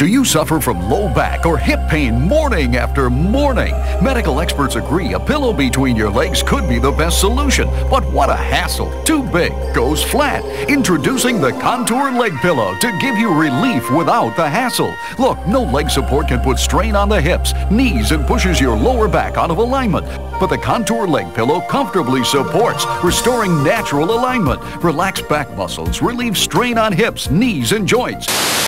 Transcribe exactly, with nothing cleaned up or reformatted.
Do you suffer from low back or hip pain morning after morning? Medical experts agree a pillow between your legs could be the best solution, but what a hassle. Too big, goes flat. Introducing the Contour Leg Pillow to give you relief without the hassle. Look, no leg support can put strain on the hips, knees, and pushes your lower back out of alignment. But the Contour Leg Pillow comfortably supports, restoring natural alignment. Relax back muscles, relieve strain on hips, knees, and joints.